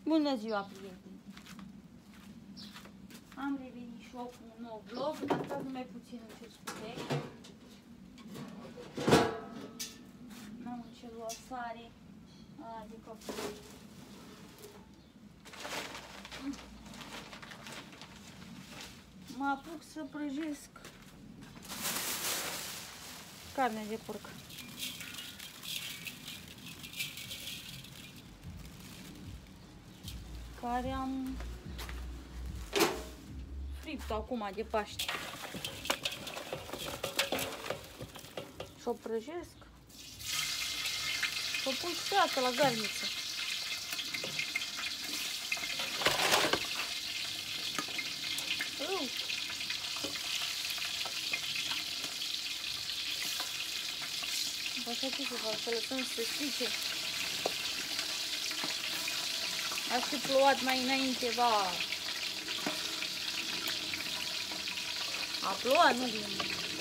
Bună ziua, prieteni! Am revenit și eu cu un nou vlog, astăzi mai puțin îmi cer scuze. N-am încercat o sare, adică mă apuc să prăjesc carne de porc. Care am fript acum de Paște. Și o prăjesc și o pun și pe asta la garniță. Așa ce să fac, să lăsăm să se strice. Aș fi plouat mai înainte, va. A plouat, nu glumă.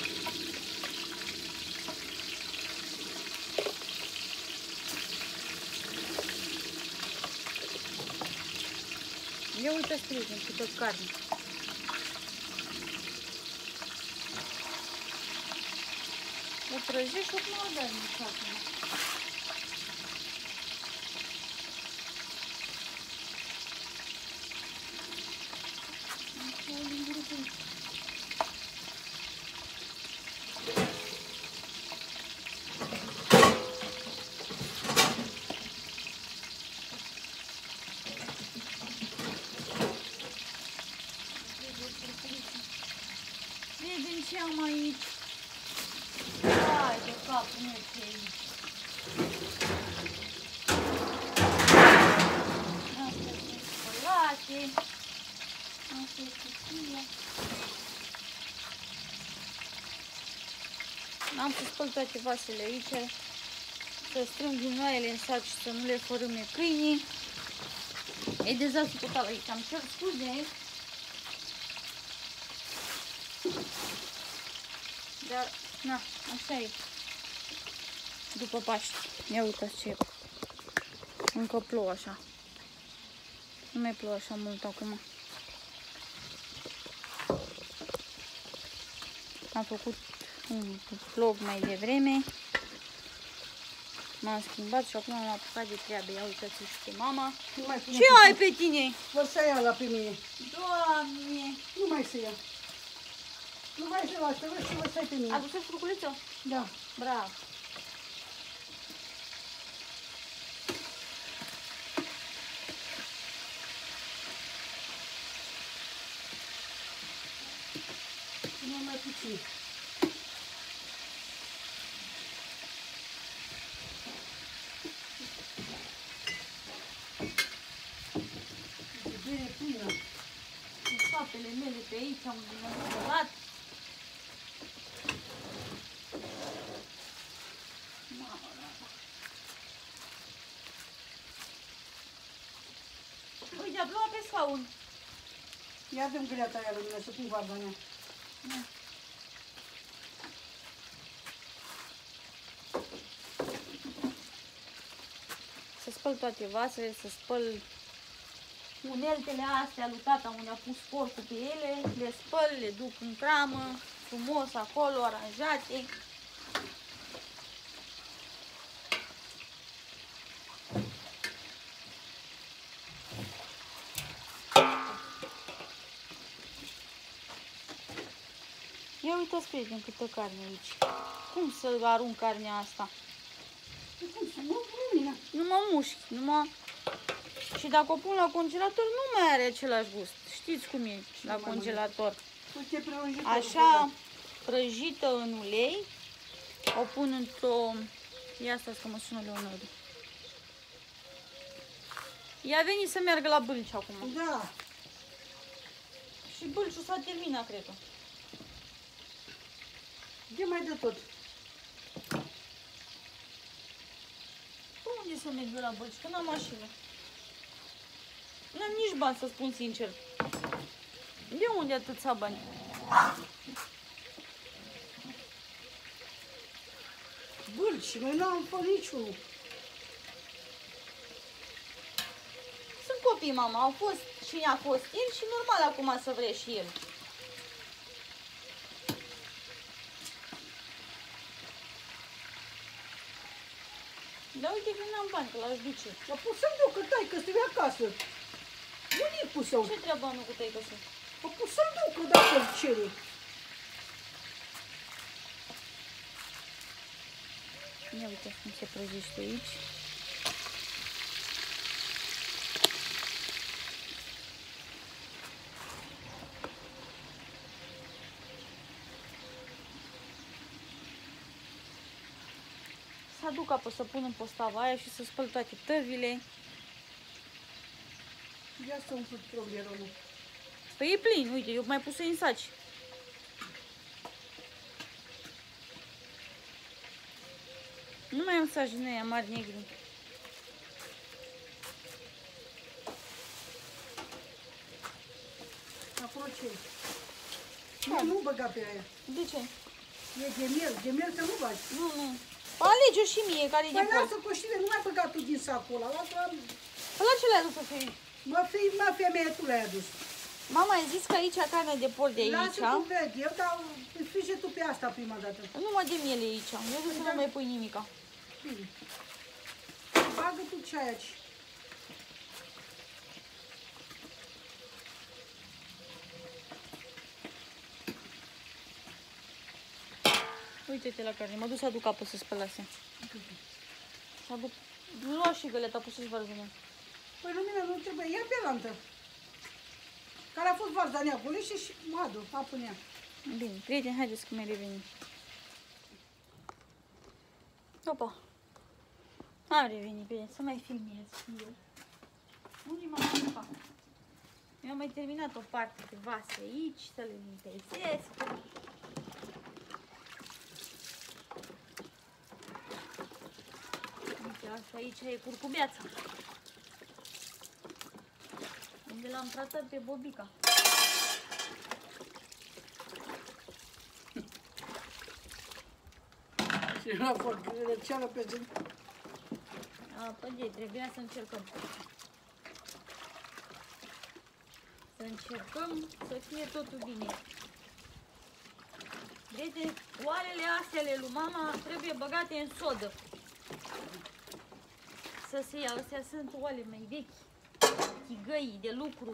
Ia uitați, prieteni, câtă carne. O prăjești și o pun la garniță acum. Vedem ce am aici. Hai de capul meu ce e aici. Asta e spălate. Asta e cutia. Am să spăl toate vasele aici. Să strâng gunoaiele în sac și să nu le fărâme câinii. E dezastru total aici. Am cer scuze. Dar, na, așa e. După Paște. Ia uitați ce e. Încă plouă așa. Nu mai plouă așa mult acum. Am făcut un vlog mai devreme. M-am schimbat și acum am apucat de treabă. Ia uitați și pe mama. Ce ai pe tine? Vor să ia la pe mine. Doamne! Nu mai să ia. Nu mai să ia, trebuie să vă stai pe mine. A dus furculiță? Da. Bravo! Nu mai puțin. E bine plină. Cu spatele mele pe aici am învățat. Mamă, mamă. Uite, a plouat pe scaun. Ia dăm găleata aia lumina să pun varda mea. Să spăl toate vasele, să spăl uneltele astea lui tata unde a pus porcul pe ele, le spăl, le duc în cramă, frumos acolo, aranjate. Ia uitați, prieteni, câtă carne aici. Cum să arunc carnea asta? Cum să mă lumina? Nu mă mușchi, Și dacă o pun la congelator, nu mai are același gust. Știți cum e la congelator. Așa, prăjită în ulei, o pun într-o... Ia stați că mă sună Leonardo. Ea veni să meargă la Bâlci acum. Da. Și Bâlciul s-a terminat, cred că. De mai de tot. Unde să merg la Bâlci? Că n-am mașină. N-am nici bani, să spun sincer. De unde atâția bani? Bâlci, noi n-am făcut niciunul. copii, mama. Au fost cine a fost el și normal acum să vrea și el. Da, uite că n-am bani, că l-aș duce. Dar pot să-mi duc, că tai, că trebuie acasă. Bunicul său. Ce treabă am eu cu tăică să? Pot să-mi duc, că dacă îl cere. Ia uite cum se prăjește aici. Să aduc apă să pun în postava aia și să spăl toate tăvile. Ia să umplu trolierul. Păi e plin, uite, eu mai pus-o în saci. Nu mai am saci din aia mari negri. Acolo ce e? Nu băga pe aia. De ce? E de miel să nu bagi. Nu. Alege-o și mie care e de Păi pol. lasă coștile, nu mai băga tu din sacul ăla. La ce le-ai adus să fie? Mă, femeie, tu l-ai adus. Mama a zis că aici carne de porc de aici. Lasă cum ved eu, dar frige tu pe asta prima dată. Numai de miel e aici. Eu zic să nu mai pui nimica. Bine. Bagă tu ce ai aici. Uite-te la carne. Mă duc să aduc apă să spăl astea. Să aduc... Lua și găleata, pus să-și varză. Păi lumina nu trebuie. Ia pe lantă. Care a fost varza în ea, golește și mă adu, apă în ea. Bine, prieteni, haideți că mai revenim. Opa! Am revenit, bine, să mai filmez eu. Unde m-am ocupat? Eu am mai terminat o parte de vase aici, să le limpezesc. Uite, asta aici e curcubeața. Unde l-am tratat pe Bobica. Și nu a fost răceală pe zi. Păi, trebuia să încercăm. Să încercăm să fie totul bine. Vede, oalele astea ale lui mama trebuie băgate în sodă. Să se ia, astea sunt oale mai vechi. Tigăi de lucru.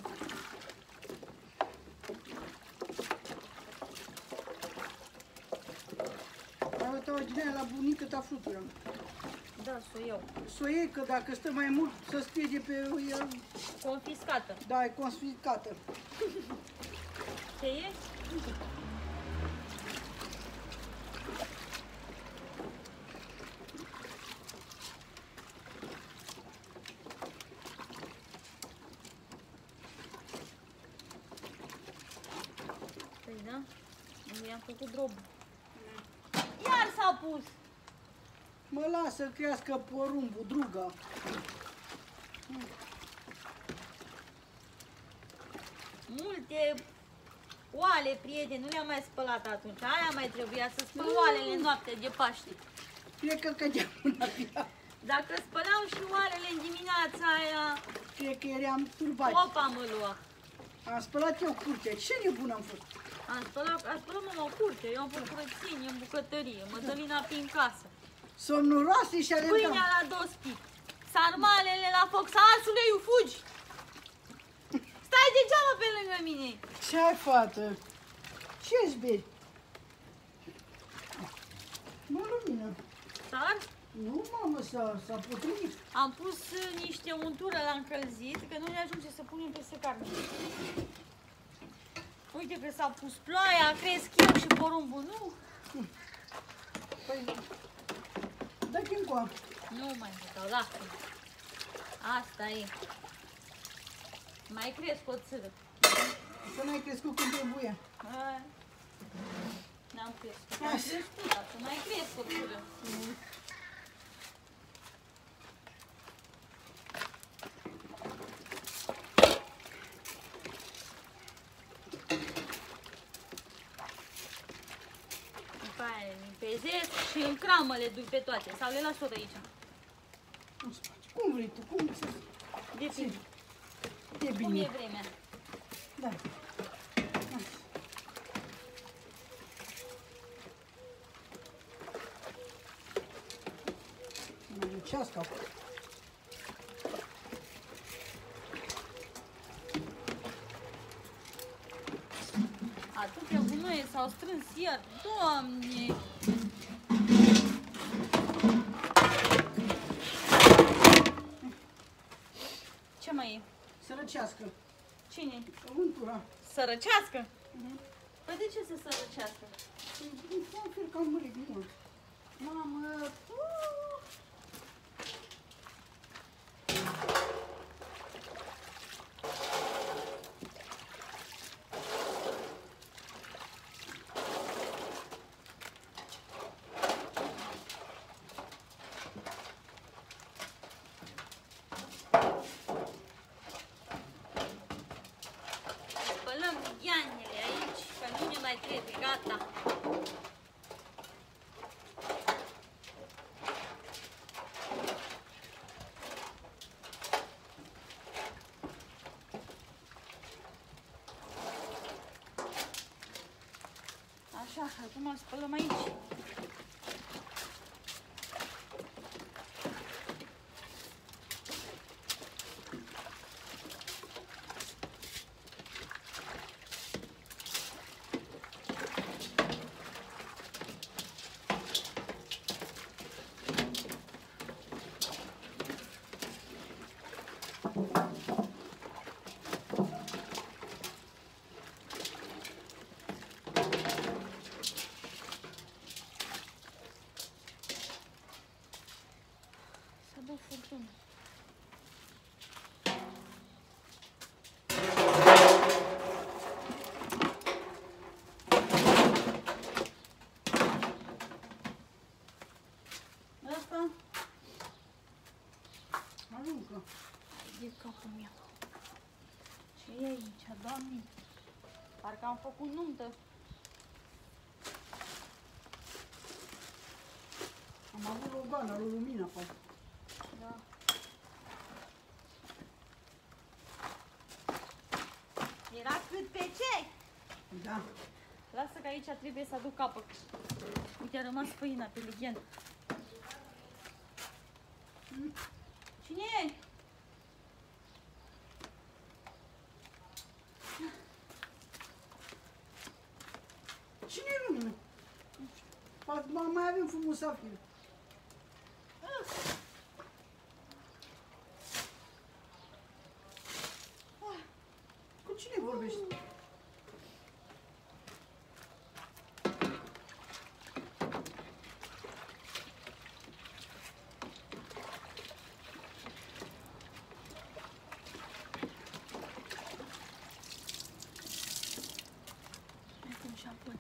Ai uitat o din aia la bunică ta flutură. Da, să o iau. Să o iei, că dacă stă mai mult, să spie pe el. Confiscată. Da, e confiscată. Ce e? Păi da, i-am făcut drobul. Iar s-a pus! Mă las să crească porumbul, druga. Multe oale, prieteni, nu le-am mai spălat atunci. Aia mai trebuia să spăl oalele noaptea de Paște. Cred că cădeam una pe ea. Dacă spălam și oalele în dimineața aia, Cred că eram turbați. opa mă lua. Am spălat eu curtea. Ce nebun am fost? Am spălat mama o curte, eu am făcut curățenie în bucătărie, Mădălina prin casă. Somnoroase și alergam. Pâinea la dospi, sarmalele la foc, sarsuleiul, fugi! Stai degeaba pe lângă mine! Ce ai, fată? Ce-ți bei? Mă, lumină. Sar? Nu, mamă, s-a potrivit. Am pus niște untură la încălzit, că nu ne ajunge să punem peste carne. Uite că s-a pus ploaia, cresc eu și porumbul, nu? Păi, dă-te încoa. Nu mai dau, lasă. Asta e. Mai cresc o țără. Să n-ai crescut când trebuie. N-am crescut. Am crescut, dar să mai cresc o țără. După aia le limpezesc și în cramă le duc pe toate. Sau le las tot aici. Cum vrei tu? Cum să... Depinde. E bine. Cum e vremea? Da. Mai lucească acum. Atâtea gunoaie s-au strâns iar, Doamne! Ce mai e? Sărăcească. Cine? Untura. Sărăcească? Păi de ce să sărăcească? Un fel cam mărit mult. Mamă! Spălăm gheanele aici, că nu ne mai trebuie, gata. Așa, acum spălăm aici. Să dau furtună. Asta Aruncă. e capul meu. Ce e aici, Doamne? Parcă am făcut nuntă. Am avut Logana lui Lumina pe acolo. Da. Era cât pe ce? Da. Lasă că aici trebuie să aduc apă. Uite, a rămas făina pe leghen. Cine e? Cine e Lumina? Mai avem frumos afir. Cu cine vorbești? Acum șampun.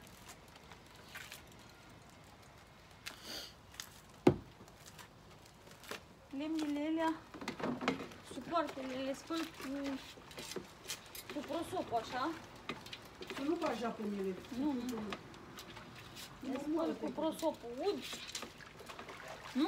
Lemnele alea, supoartele, le spăl cu prosopul, așa. Să nu bagi apă în ele. Nu, nu. Le spăl cu prosopul ud. Nu?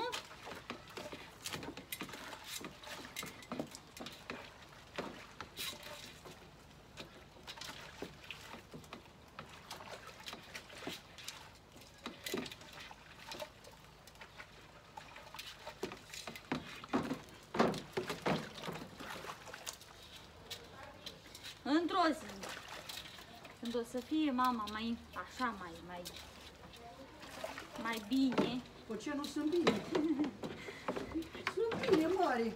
Într-o zi, când o să fie mama mai așa, mai bine, Pe ce nu sunt bine? Sunt bine, mare.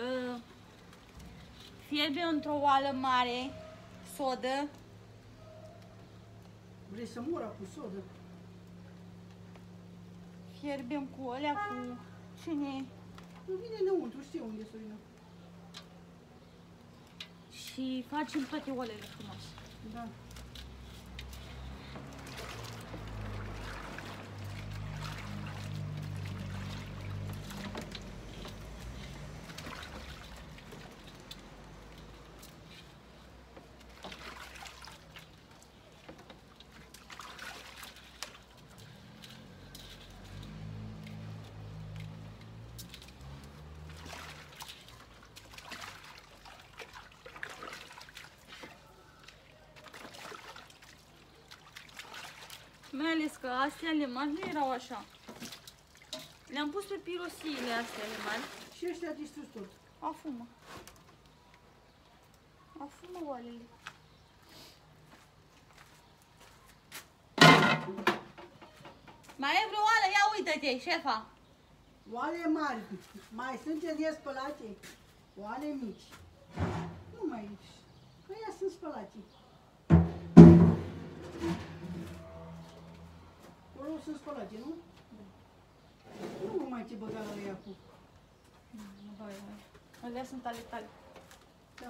fierbe într-o oală mare sodă, Vrei să mura cu sodă? fierbem cu alea cu cine Nu vine înăuntru, știu unde să vină. și facem toate olele frumos. Da. Mai ales că astea ale mari nu erau așa. Le-am pus pe pirosiile astea ale mari. Și ăștia distrus tot. Afumă. Afumă oalele. Mai e vreo oală? Ia uită-te, șefa. Oale mari. Mai sunt nespălate. Oale mici. Nu mai ești. Că ea sunt spălate. Acolo sunt spălate, nu? Nu mai te băga la ea cu. Nu băi, alea sunt ale tale. Da.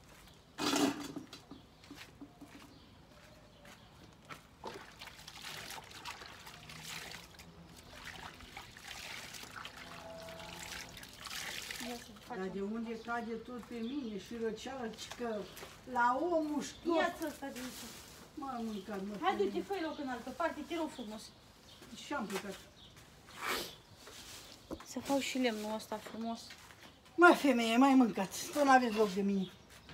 Dar de unde cade tot pe mine și răceală, că la omul știu. Ia-ți ăsta de aici. M-am mâncat, mă. Hai, du-te, fă-i loc în altă parte, te rog frumos. Și am plecat. Să fac și lemnul ăsta frumos. Mă, femeie, mai mâncați. Tu n-aveți loc de mine.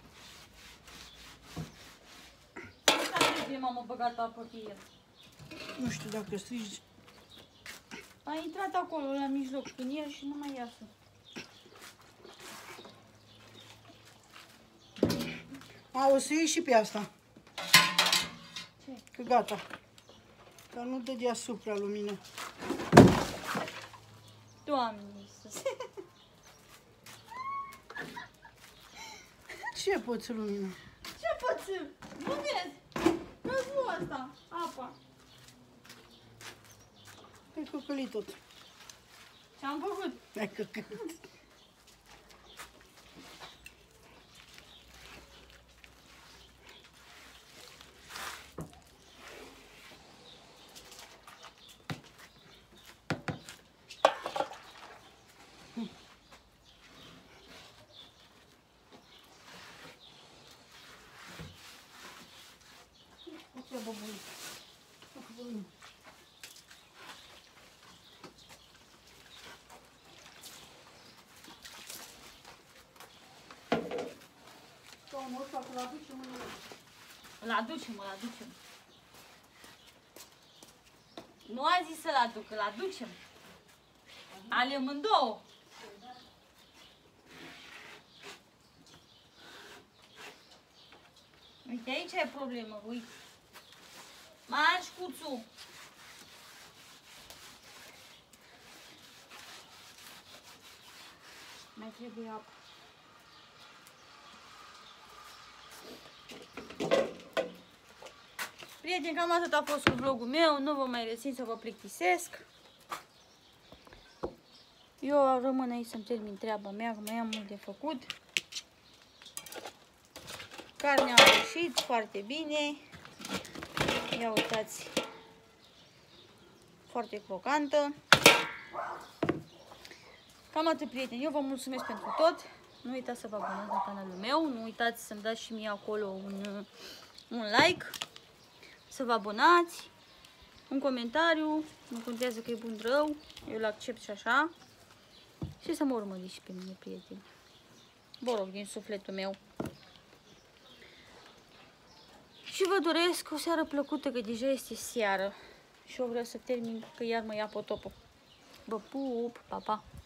Asta de m-am băgat apă pe el. Nu știu dacă strigi. A intrat acolo la mijloc în el și nu mai iasă. A, o să iei și pe asta. Ce? Că gata. Că nu dă deasupra lumină. Doamne Iisus. Ce poți lumină? Ce pățâm? Nu vezi? Căzu asta, apa. Ai căcălit tot. Ce-am făcut? Ai căcălit. Îl aducem, îl aducem. Nu a zis să-l aduc, îl aducem. Ale mândouă. Uite, aici e problemă, uite. Marș, cuțu. Mai trebuie apă. Prieteni, cam atât a fost cu vlogul meu, nu vă mai rețin să vă plictisesc. Eu rămân aici să-mi termin treaba mea, că mai am mult de făcut. Carnea a ieșit foarte bine. Ia uitați, foarte crocantă. Cam atât, prieteni, eu vă mulțumesc pentru tot. Nu uitați să vă abonați la canalul meu, nu uitați să-mi dați și mie acolo un like. Să vă abonați, un comentariu, nu contează că e bun rău, eu îl accept și așa. Și să mă urmăriți și pe mine, prieteni. Vă rog, din sufletul meu. Și vă doresc o seară plăcută, că deja este seară. Și eu vreau să termin, că iar mă ia potopul. Vă pup, pa, pa!